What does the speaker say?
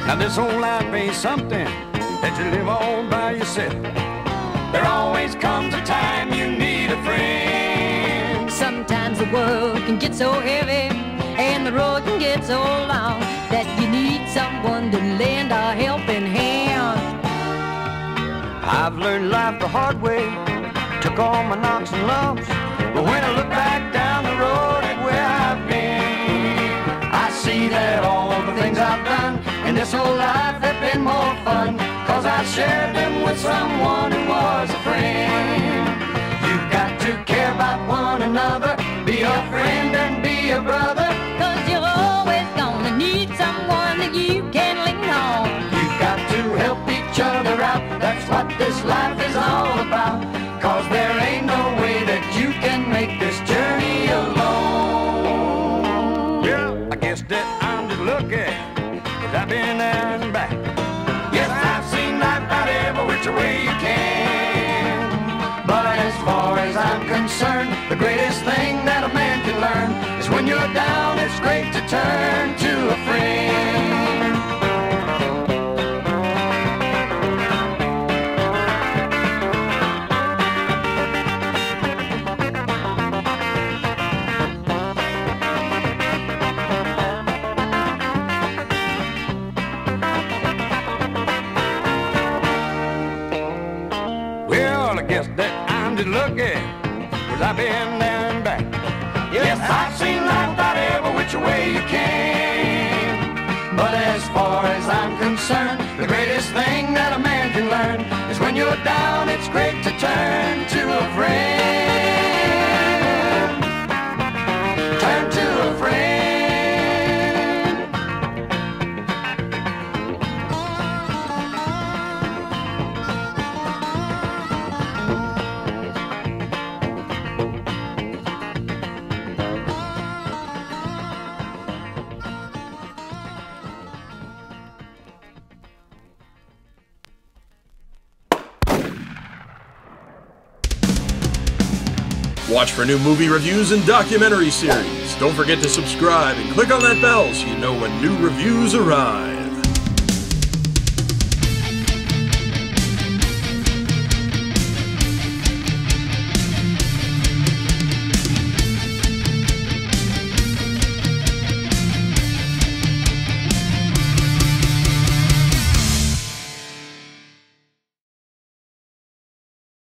Now this whole life ain't something that you live all by yourself. There always comes a time you need a friend. Sometimes the world can get so heavy and the road can get so long that you need someone to lend a helping hand. I've learned life the hard way, took all my knocks and lumps, but when I look back down the road at where I've been, I see that all the things I've done in this whole life have been more fun, 'cause I shared them with someone who was a friend. You've got to care about one another, be a friend and be a brother, 'cause you're always gonna need someone that you can lean on. You've got to help each other out, that's what this life is all about, 'cause there ain't no way that you can make this journey alone. Well, I guess that I'm just lucky, 'cause I've been there and back. Yes, I've seen life about every which way you can. But as far as I'm concerned, the greatest thing that a man can learn is when you're down, it's great to turn to a friend. Well, I guess that I'm just lucky, 'cause I've been there and back. Yes, I've seen life about every which way you can. But as far as I'm concerned, the greatest thing that a man can learn is when you're down, it's great to turn to a friend. Turn to a friend. Watch for new movie reviews and documentary series. Don't forget to subscribe and click on that bell so you know when new reviews arrive.